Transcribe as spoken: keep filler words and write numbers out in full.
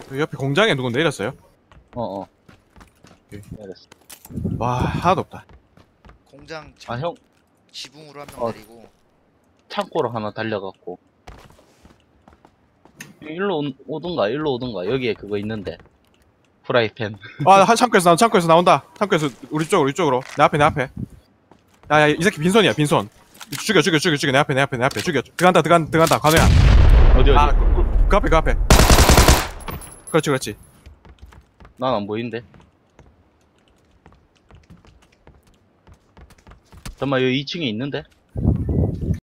여기 옆에 공장에 누구 내렸어요? 어어. 오케이. 내렸어. 와, 하나도 없다. 공장 지, 아, 형, 지붕으로 한 명 어. 내리고. 창고로 하나 달려갖고. 일로 오- 오든가, 일로 오든가. 여기에 그거 있는데. 프라이팬. 아, 한 창고에서 나온 창고에서 나온다. 창고에서 우리 쪽으로, 우리 쪽으로. 내 앞에, 내 앞에. 야, 야, 이 새끼 빈손이야, 빈손. 죽여, 죽여, 죽여, 죽여. 내 앞에, 내 앞에, 내 앞에. 죽여. 들어간다, 들어간다, 들어간다. 관우야. 어디, 어디? 아, 그, 그, 그 앞에, 그 앞에. 그렇지, 그렇지. 난 안 보이는데. 잠깐만, 여기 이 층에 있는데?